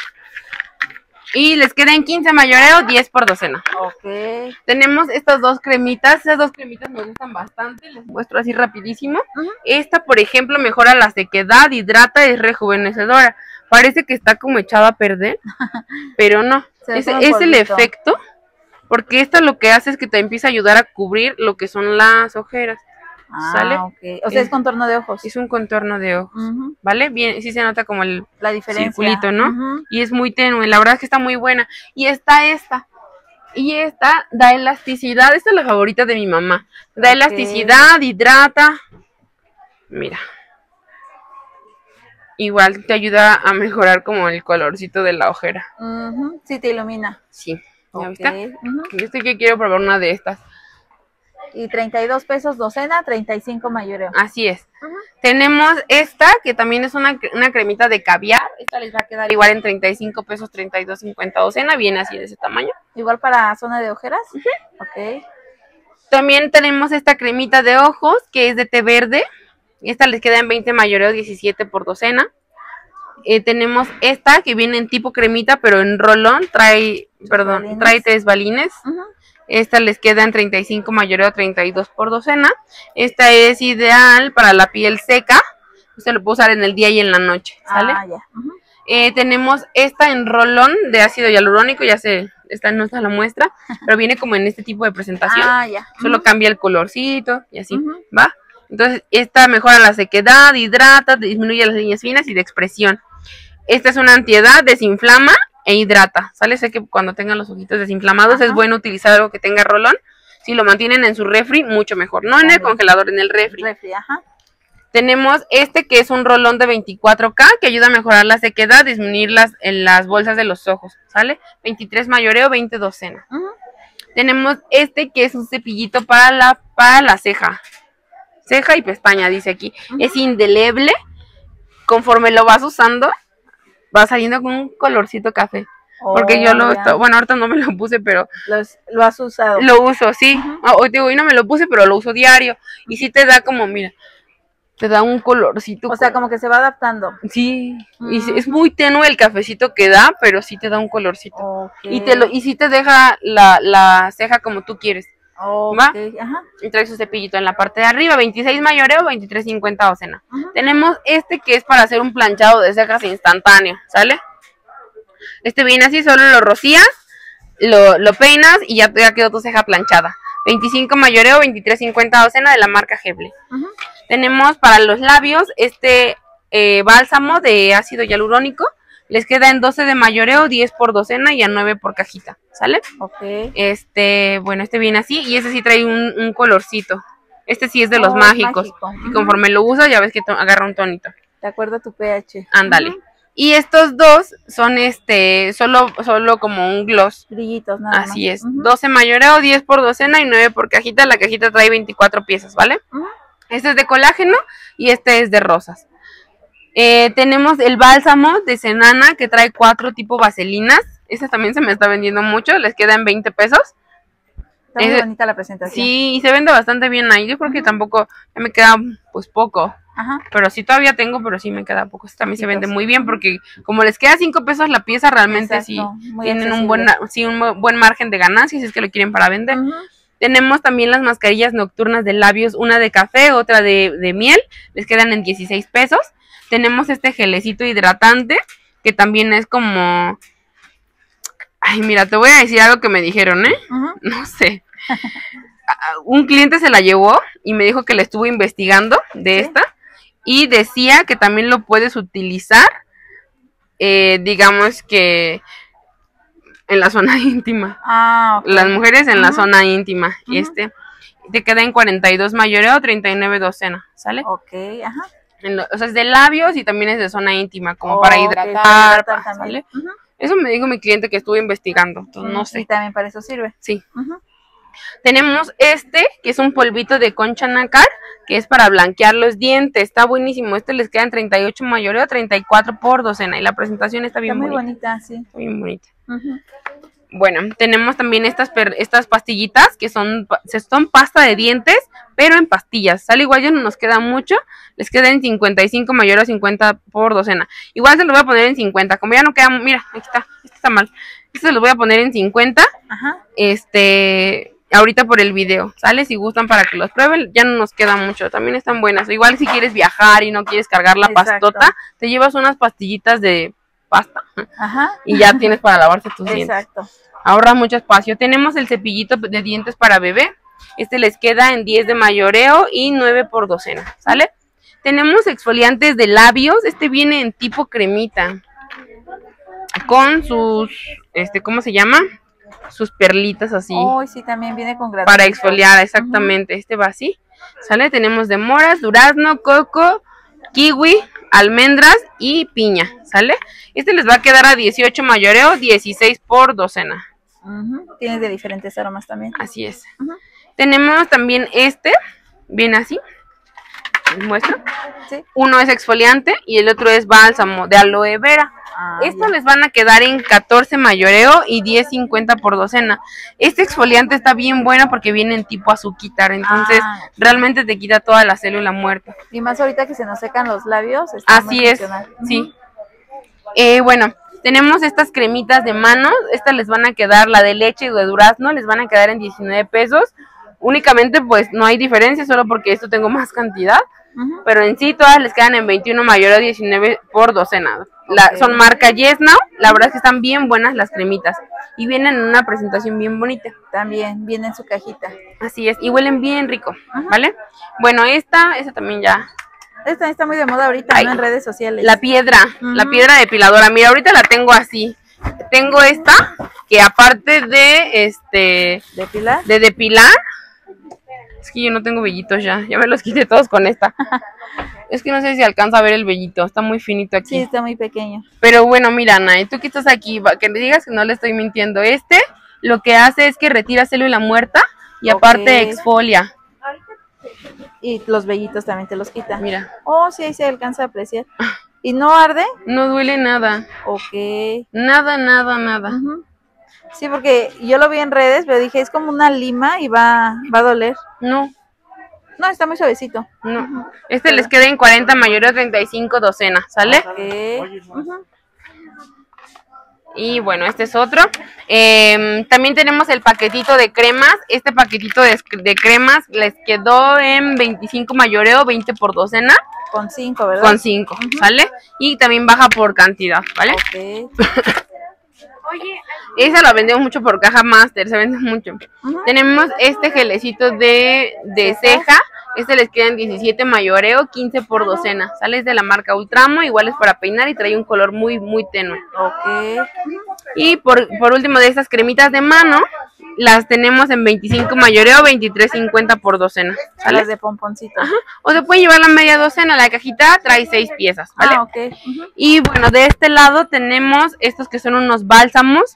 Y les quedan quince mayoreo, diez por docena. Ok. Tenemos estas dos cremitas. Esas dos cremitas me gustan bastante. Les muestro así rapidísimo. Uh-huh. Esta, por ejemplo, mejora la sequedad, hidrata, es rejuvenecedora. Parece que está como echada a perder, pero no. Es, es el efecto, porque esta lo que hace es que te empieza a ayudar a cubrir lo que son las ojeras. Ah, ¿sale? Okay. O sea, es, es contorno de ojos. Es un contorno de ojos, uh-huh. ¿vale? Bien, sí se nota como el la diferencia. Circulito, ¿no? Uh-huh. Y es muy tenue, la verdad es que está muy buena. Y está esta. Y esta da elasticidad, esta es la favorita de mi mamá. Da okay. elasticidad, hidrata. Mira. Igual te ayuda a mejorar como el colorcito de la ojera. Uh-huh. Sí, te ilumina. Sí. ¿Ya okay. viste? Uh-huh. Yo estoy que quiero probar una de estas. Y treinta y dos pesos docena, treinta y cinco mayoreo. Así es. Uh-huh. Tenemos esta, que también es una, una cremita de caviar. Esta les va a quedar igual en treinta y cinco pesos, treinta y dos cincuenta docena. Viene así de ese tamaño. Igual para zona de ojeras. Uh-huh. Ok. También tenemos esta cremita de ojos, que es de té verde. Esta les queda en veinte mayoreo, diecisiete por docena. Eh, tenemos esta que viene en tipo cremita, pero en rolón. Trae, perdón, balines. trae tres balines. Uh-huh. Esta les queda en treinta y cinco mayoreo, treinta y dos por docena. Esta es ideal para la piel seca. Se lo puedo usar en el día y en la noche, ¿sale? Ah, ya. Uh-huh. eh, tenemos esta en rolón de ácido hialurónico, ya se... Esta no está la muestra, pero viene como en este tipo de presentación. Ah, ya. Uh-huh. Solo cambia el colorcito y así, uh-huh. ¿va? Entonces, esta mejora la sequedad, hidrata, disminuye las líneas finas y de expresión. Esta es una antiedad, desinflama e hidrata. ¿Sale? Sé que cuando tengan los ojitos desinflamados Ajá. es bueno utilizar algo que tenga rolón. Si lo mantienen en su refri, mucho mejor. No en el congelador, en el refri. refri ajá. Tenemos este que es un rolón de veinticuatro K que ayuda a mejorar la sequedad, disminuir las, en las bolsas de los ojos. ¿Sale? veintitrés mayoreo, veinte docena. Uh-huh. Tenemos este que es un cepillito para la, para la ceja. Ceja y pestaña, dice aquí. Uh-huh. Es indeleble. Conforme lo vas usando, va saliendo con un colorcito café. Oh, porque yo lo, estoy, bueno, ahorita no me lo puse, pero... Los, lo has usado. Lo uso, sí. Uh-huh. Hoy, digo, hoy no me lo puse, pero lo uso diario. Y sí te da como, mira, te da un colorcito. O sea, como que se va adaptando. Sí, uh-huh. y es muy tenue el cafecito que da, pero sí te da un colorcito. Okay. Y te lo y sí te deja la, la ceja como tú quieres. Okay. ¿Va? Ajá. Y trae su cepillito en la parte de arriba, veintiséis mayoreo, veintitrés cincuenta docena. Uh-huh. Tenemos este que es para hacer un planchado de cejas instantáneo, ¿sale? Este viene así, solo lo rocías, lo, lo peinas y ya, ya quedó tu ceja planchada. veinticinco mayoreo, veintitrés cincuenta docena de la marca Heble. Uh-huh. Tenemos para los labios este eh, bálsamo de ácido hialurónico les queda en doce de mayoreo, diez por docena y a nueve por cajita, ¿sale? Ok. Este, bueno, este viene así y este sí trae un, un colorcito. Este sí es de los Oh, mágicos. mágico. Y conforme lo usas ya ves que agarra un tonito. De acuerdo a tu pH. Ándale. Uh-huh. Y estos dos son este, solo, solo como un gloss. Brillitos, nada Así más. es. Uh-huh. doce mayoreo, diez por docena y nueve por cajita. La cajita trae veinticuatro piezas, ¿vale? Uh-huh. Este es de colágeno y este es de rosas. Eh, tenemos el bálsamo de Cenana que trae cuatro tipo vaselinas. Este también se me está vendiendo mucho. Les quedan veinte pesos. Está muy es, bonita la presentación. Sí, y se vende bastante bien ahí. Yo creo uh-huh. que tampoco ya me queda pues poco. Ajá. Pero sí todavía tengo, pero sí me queda poco. Este también sí, se vende sí. muy bien porque como les queda cinco pesos la pieza, realmente Exacto, sí muy tienen accesible. un buen, sí, un buen margen de ganancias si es que lo quieren para vender. Uh-huh. Tenemos también las mascarillas nocturnas de labios, una de café, otra de, de miel. Les quedan en dieciséis pesos. Tenemos este gelecito hidratante que también es como... Ay, mira, te voy a decir algo que me dijeron, ¿eh? Uh-huh. No sé. Un cliente se la llevó y me dijo que la estuvo investigando de ¿sí? esta y decía que también lo puedes utilizar, eh, digamos que en la zona íntima. Ah, okay. Las mujeres en uh-huh. la zona íntima. Uh-huh. Este te queda en cuarenta y dos mayoreo, treinta y nueve docena, ¿sale? Ok, ajá. En lo, o sea, es de labios y también es de zona íntima, como oh, para hidratar, okay, para hidratar para, ¿sale? Uh-huh. Eso me dijo mi cliente que estuvo investigando, entonces uh-huh. no sé. Y también para eso sirve. Sí. Uh-huh. Tenemos este, que es un polvito de concha nácar, que es para blanquear los dientes. Está buenísimo. Este les quedan treinta y ocho mayoreo, treinta y cuatro por docena. Y la presentación está bien está muy bonita. bonita, sí. Está bien bonita. Uh-huh. Bueno, tenemos también estas, estas pastillitas, que son, son pasta de dientes, pero en pastillas. Sale igual, ya no nos queda mucho. Les queda en cincuenta y cinco mayoreo, cincuenta por docena. Igual se lo voy a poner en cincuenta. Como ya no queda, mira, aquí está. Este está mal. Este se lo voy a poner en cincuenta. Ajá. Este... ahorita por el video, ¿sale? Si gustan para que los prueben, ya no nos queda mucho, también están buenas. Igual si quieres viajar y no quieres cargar la Exacto. pastota, te llevas unas pastillitas de pasta. Ajá. Y ya tienes para lavarte tus dientes. Exacto. Ahorra mucho espacio. Tenemos el cepillito de dientes para bebé. Este les queda en diez de mayoreo y nueve por docena, ¿sale? Tenemos exfoliantes de labios. Este viene en tipo cremita. Con sus, este, ¿cómo se llama? Sus perlitas así. Oh, sí, también viene con gratitud. Para exfoliar, exactamente. Uh-huh. Este va así. ¿Sale? Tenemos de moras, durazno, coco, kiwi, almendras y piña. ¿Sale? Este les va a quedar a dieciocho mayoreo, dieciséis por docena. Uh-huh. Tienes de diferentes aromas también. Así es. Uh-huh. Tenemos también este. Viene así. ¿Les muestro? Sí. Uno es exfoliante y el otro es bálsamo de aloe vera. Ah, Estos ya. les van a quedar en catorce mayoreo y diez cincuenta por docena. Este exfoliante está bien bueno porque viene en tipo azuquitar, entonces ah, realmente te quita toda la célula muerta. Y más ahorita que se nos secan los labios. Está Así es, uh-huh. sí. Eh, bueno, tenemos estas cremitas de manos. Estas les van a quedar, la de leche y de durazno, les van a quedar en diecinueve pesos. Únicamente pues no hay diferencia, solo porque esto tengo más cantidad. Uh-huh. Pero en sí todas les quedan en veintiuno mayoreo, diecinueve por docena. La, okay. Son marca Yes Now. La verdad es que están bien buenas las cremitas. Y vienen en una presentación bien bonita. También viene en su cajita. Así es. Y huelen bien rico. Uh-huh. ¿Vale? Bueno, esta, esta también ya. Esta está muy de moda ahorita, Ay, ¿no? En redes sociales. La piedra. Uh-huh. La piedra depiladora. Mira, ahorita la tengo así. Tengo esta, que aparte de este. ¿Depilar? De depilar. Es que yo no tengo vellitos ya. Ya me los quité todos con esta. Es que no sé si alcanza a ver el vellito, está muy finito aquí. Sí, está muy pequeño. Pero bueno, mira, Nay, tú que estás aquí, que me digas que no le estoy mintiendo. Este lo que hace es que retira célula muerta y aparte okay. exfolia. Y los vellitos también te los quita. Mira. Oh, sí, ahí se alcanza a apreciar. ¿Y no arde? No duele nada. Ok. Nada, nada, nada. Uh-huh. Sí, porque yo lo vi en redes, pero dije, es como una lima y va, va a doler. No. No, está muy suavecito. No. Uh-huh. Este Pero... les queda en cuarenta mayoreo, treinta y cinco docena, ¿sale? Okay. Uh-huh. Y bueno, este es otro. Eh, también tenemos el paquetito de cremas. Este paquetito de, de cremas les quedó en veinticinco mayoreo, veinte por docena. Con cinco, ¿verdad? Con cinco, uh-huh. ¿Sale? Y también baja por cantidad, ¿vale? Ok. Oye, esa la vendemos mucho por caja master, se vende mucho. Uh-huh. Tenemos este gelecito de, de ceja, Este les queda en diecisiete mayoreo, quince por docena. Sale de la marca Ultramo, igual es para peinar y trae un color muy, muy tenue. Ok. Y por, por último de estas cremitas de mano, las tenemos en veinticinco mayoreo, veintitrés cincuenta por docena. ¿Sale? Las de pomponcito. Ajá. O se puede llevar la media docena, la cajita trae seis piezas, ¿vale? Ah, ok. Uh-huh. Y bueno, de este lado tenemos estos que son unos bálsamos.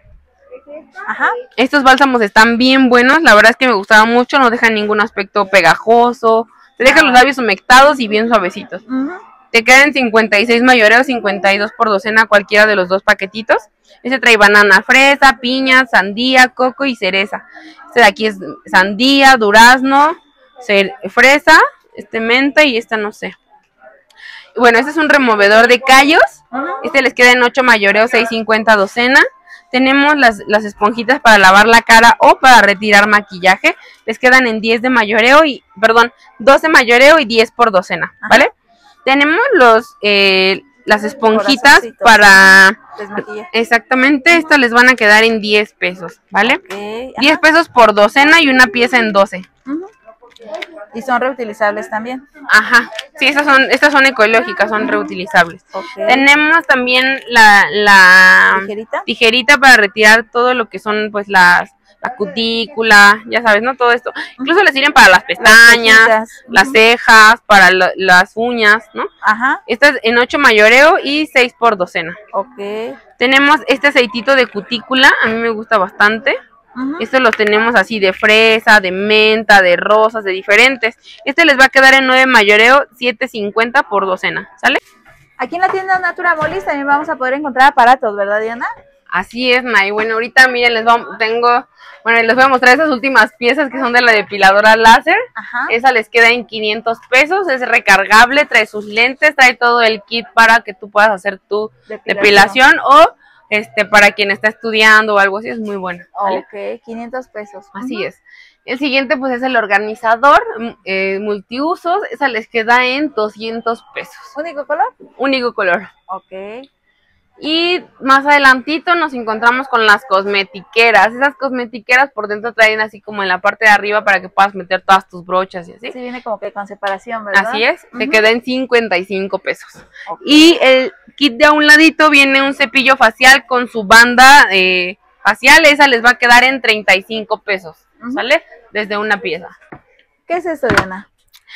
Ajá. Estos bálsamos están bien buenos, la verdad es que me gustaban mucho, no dejan ningún aspecto pegajoso, te dejan los labios humectados y bien suavecitos. Uh-huh. Te quedan cincuenta y seis mayoreo, cincuenta y dos por docena cualquiera de los dos paquetitos. Este trae banana, fresa, piña, sandía, coco y cereza. Este de aquí es sandía, durazno, fresa, este menta y esta no sé. Bueno, este es un removedor de callos. Este les queda en ocho mayoreo, seis cincuenta docena. Tenemos las, las esponjitas para lavar la cara o para retirar maquillaje. Les quedan en diez de mayoreo y, perdón, doce mayoreo y diez por docena, ¿vale? Ajá. Tenemos los eh, las esponjitas para desmaquillar. Exactamente, estas les van a quedar en diez pesos, ¿vale? Okay, diez pesos por docena y una pieza en doce. Uh-huh. Y son reutilizables también. Ajá, sí, estas son, estas son ecológicas, son reutilizables. Okay. Tenemos también la, la ¿Tijerita? tijerita para retirar todo lo que son pues las la cutícula, ya sabes, ¿no? Todo esto. Incluso les sirven para las pestañas, las, las cejas, para lo, las uñas, ¿no? Ajá. Esta es en ocho mayoreo y seis por docena. Ok. Tenemos este aceitito de cutícula, a mí me gusta bastante. Uh-huh. Estos los tenemos así de fresa, de menta, de rosas, de diferentes. Este les va a quedar en nueve mayoreo, siete cincuenta por docena, ¿sale? Aquí en la tienda Natura Molis también vamos a poder encontrar aparatos, ¿verdad, Diana? Así es, Nay. Bueno, ahorita miren, les vamos, tengo, bueno, les voy a mostrar esas últimas piezas que son de la depiladora láser. Ajá. Esa les queda en quinientos pesos, es recargable, trae sus lentes, trae todo el kit para que tú puedas hacer tu depilación, depilación o este para quien está estudiando o algo así, es muy bueno, ¿vale? Ok, quinientos pesos. Así uh-huh. es. El siguiente pues es el organizador eh, multiusos, esa les queda en doscientos pesos. ¿Único color? Único color. Ok. Y más adelantito nos encontramos con las cosmetiqueras. Esas cosmetiqueras por dentro traen así como en la parte de arriba para que puedas meter todas tus brochas y así. Sí, viene como que con separación, ¿verdad? Así es, uh-huh. Te queda en cincuenta y cinco pesos. Okay. Y el kit de a un ladito viene un cepillo facial con su banda eh, facial. Esa les va a quedar en treinta y cinco pesos, uh-huh. ¿Sale? Desde una pieza. ¿Qué es esto, Diana?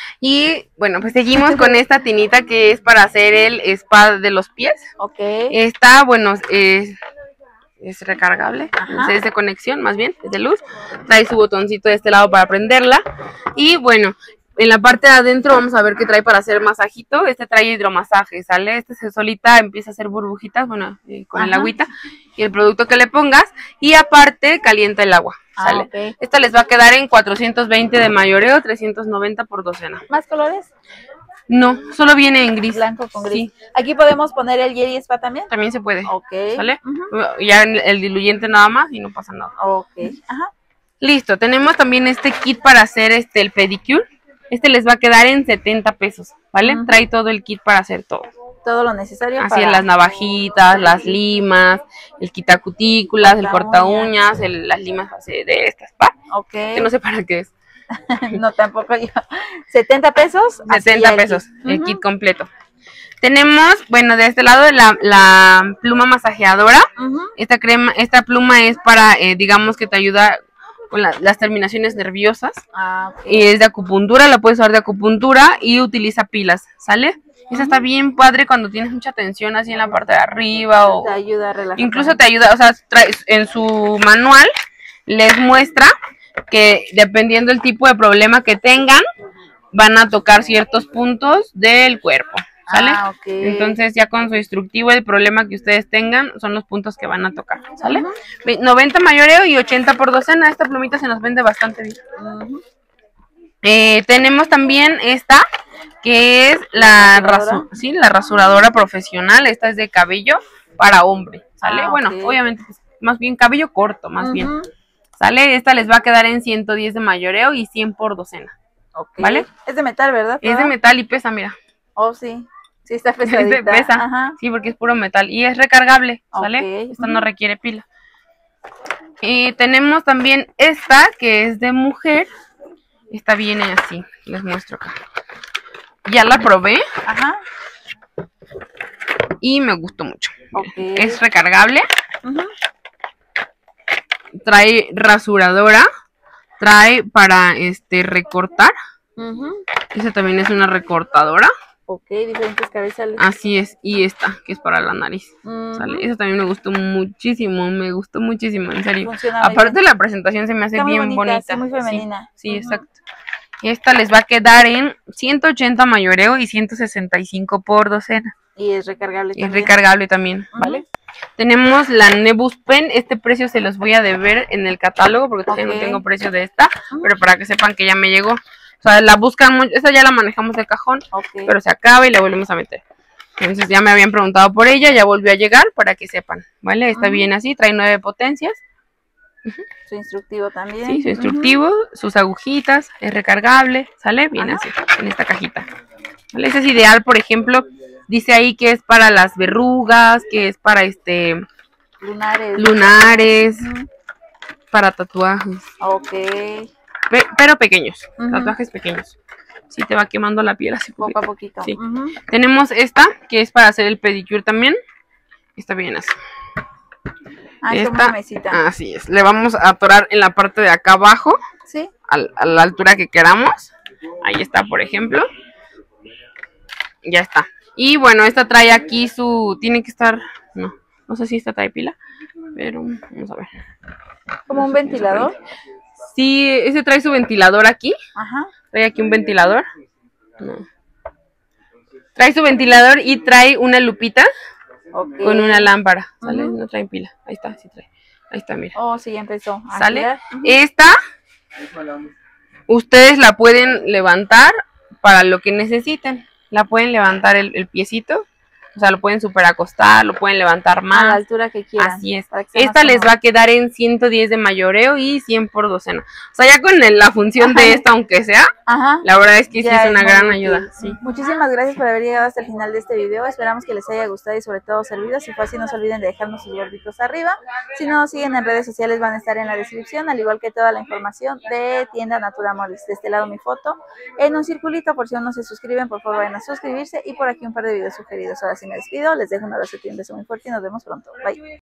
Y bueno, pues seguimos con esta tinita que es para hacer el spa de los pies. Ok. Esta, bueno, es, es recargable, Ajá. es de conexión más bien, es de luz. Trae su botoncito de este lado para prenderla. Y bueno, en la parte de adentro vamos a ver qué trae para hacer masajito. Este trae hidromasaje, ¿sale? Este se solita empieza a hacer burbujitas, bueno, eh, con Ajá. el agüita y el producto que le pongas. Y aparte calienta el agua. ¿Sale? Ah, okay. Esta les va a quedar en cuatrocientos veinte de mayoreo, trescientos noventa por docena. ¿Más colores? No, solo viene en gris. Blanco con gris. Sí. Aquí podemos poner el Jelly Spa también. También se puede. Ok. ¿Sale? Uh-huh. Ya el diluyente nada más y no pasa nada. Ok. Ajá. Listo, tenemos también este kit para hacer este el pedicure. Este les va a quedar en setenta pesos, ¿vale? Uh-huh. Trae todo el kit para hacer todo. Todo lo necesario. Así para... es, las navajitas, las limas, el quitacutículas, corta el corta uñas, el, las limas de estas, ¿va? Ok. Que no sé para qué es. No, tampoco yo. ¿setenta pesos? setenta pesos, el, el uh-huh. kit completo. Tenemos, bueno, de este lado la, la pluma masajeadora. Uh-huh. Esta crema, esta pluma es para, eh, digamos que te ayuda con la, las terminaciones nerviosas. Ah, okay. Y es de acupuntura, la puedes usar de acupuntura y utiliza pilas, ¿sale? Esa está bien padre cuando tienes mucha tensión así en la parte de arriba o te ayuda a relajar. Incluso te ayuda, o sea, trae, en su manual les muestra que dependiendo del tipo de problema que tengan, van a tocar ciertos puntos del cuerpo, ¿sale? Ah, okay. Entonces ya con su instructivo el problema que ustedes tengan son los puntos que van a tocar, ¿sale? Uh-huh. noventa mayoreo y ochenta por docena, esta plumita se nos vende bastante bien. Uh-huh. eh, tenemos también esta que es la, rasu sí, la rasuradora profesional. Esta es de cabello para hombre, ¿sale? Ah, bueno, okay. Obviamente, pues, más bien cabello corto, más uh-huh. bien, ¿sale? Esta les va a quedar en ciento diez de mayoreo y cien por docena, okay. ¿Vale? Es de metal, ¿verdad? Es de metal y pesa, mira. Oh, sí, sí está pesadita. Pesa, Ajá. Sí, porque es puro metal y es recargable, ¿sale? Okay. Esta uh-huh. no requiere pila. Y tenemos también esta que es de mujer. Esta viene así, les muestro acá. Ya la probé. Ajá. Y me gustó mucho. Okay. Es recargable. Uh-huh. Trae rasuradora. Trae para este recortar. Uh-huh. Esa también es una recortadora. Ok, diferentes cabezales. Así es. Y esta, que es para la nariz. Uh-huh. ¿Sale? Eso también me gustó muchísimo. Me gustó muchísimo, en serio. Funciona Aparte la presentación se me hace Está bien muy bonita. bonita. Sí, muy femenina. Sí, sí, uh-huh. exacto. Esta les va a quedar en ciento ochenta mayoreo y ciento sesenta y cinco por docena. Y es recargable y también. Es recargable también, uh-huh. ¿Vale? Tenemos la Nebus Pen. Este precio se los voy a deber en el catálogo porque todavía okay. no tengo precio de esta. Uh-huh. Pero para que sepan que ya me llegó. O sea, la buscan mucho. Esta ya la manejamos de cajón. Okay. Pero se acaba y la volvemos a meter. Entonces ya me habían preguntado por ella. Ya volvió a llegar para que sepan. ¿Vale? Está uh-huh. bien así. Trae nueve potencias. Uh-huh. Su instructivo también. Sí, su instructivo, uh-huh. sus agujitas, es recargable, sale bien Ajá. así, en esta cajita. ¿Vale? Ese es ideal, por ejemplo, dice ahí que es para las verrugas, que es para este lunares, lunares uh-huh. para tatuajes. Ok. Pe pero pequeños, uh-huh. tatuajes pequeños. Sí te va quemando la piel así poco a poquito. Sí. Uh-huh. Tenemos esta, que es para hacer el pedicure también. Está bien así. Ah, es como una mesita. Así es. Le vamos a atorar en la parte de acá abajo. Sí. A, a la altura que queramos. Ahí está, por ejemplo. Ya está. Y bueno, esta trae aquí su... Tiene que estar... No, no sé si esta trae pila. Pero vamos a ver. ¿Como un ventilador? Sí, ese trae su ventilador aquí. Ajá. Trae aquí un ventilador. No. Trae su ventilador y trae una lupita. Okay. Con una lámpara, ¿sale? Uh-huh. No traen pila. Ahí está, sí trae. Ahí está, mira. Oh, sí, ya empezó. A ¿Sale? Uh-huh. Esta, ustedes la pueden levantar para lo que necesiten. La pueden levantar el, el piecito. O sea, lo pueden super acostar, lo pueden levantar más. A la altura que quieran. Así es. Esta les va a quedar en ciento diez de mayoreo y cien por docena. O sea, ya con el, la función Ajá. de esta, aunque sea, Ajá. la verdad es que ya sí es una es gran ayuda. Sí. Muchísimas gracias por haber llegado hasta el final de este video. Esperamos que les haya gustado y sobre todo servido. Si fue así, no se olviden de dejarnos sus gorditos arriba. Si no nos siguen en redes sociales, van a estar en la descripción, al igual que toda la información de Tienda Natura Molis. De este lado mi foto en un circulito, por si aún no se suscriben, por favor vayan a suscribirse. Y por aquí un par de videos sugeridos. Ahora sí me despido, les dejo un abrazo y un beso muy fuerte y nos vemos pronto. Bye.